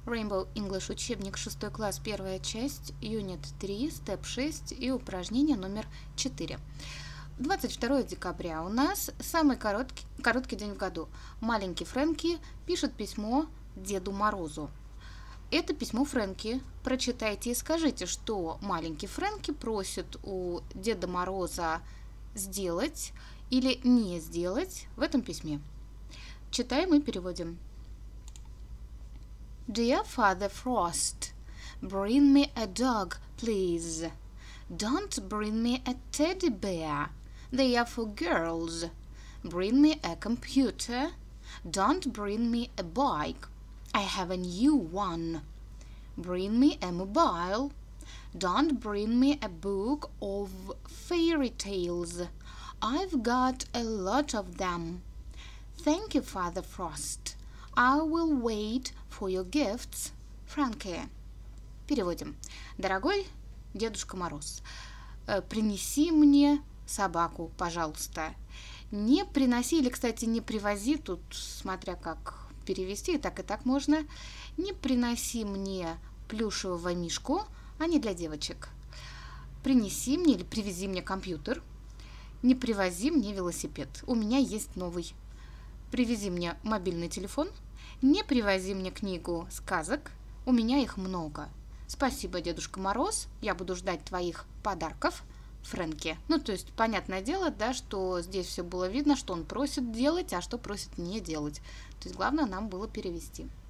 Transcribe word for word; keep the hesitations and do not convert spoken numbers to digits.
Rainbow English учебник шестой класс, первая часть, юнит три, степ шесть и упражнение номер четыре. двадцать второе декабря у нас самый короткий, короткий день в году. Маленький Фрэнки пишет письмо Деду Морозу. Это письмо Фрэнки. Прочитайте и скажите, что маленький Фрэнки просит у Деда Мороза сделать или не сделать в этом письме. Читаем и переводим. Dear Father Frost, bring me a dog, please. Don't bring me a teddy bear. They are for girls. Bring me a computer. Don't bring me a bike. I have a new one. Bring me a mobile. Don't bring me a book of fairy tales. I've got a lot of them. Thank you, Father Frost. I will wait for your gifts, Frankie. Переводим. Дорогой Дедушка Мороз, принеси мне собаку, пожалуйста. Не приноси, или, кстати, не привози, тут смотря как перевести, и так и так можно. Не приноси мне плюшевого мишку, а не для девочек. Принеси мне или привези мне компьютер. Не привози мне велосипед. У меня есть новый. Привези мне мобильный телефон. Не привози мне книгу сказок. У меня их много. Спасибо, Дедушка Мороз. Я буду ждать твоих подарков, Фрэнки. Ну, то есть, понятное дело, да, что здесь все было видно, что он просит делать, а что просит не делать. То есть, главное нам было перевести.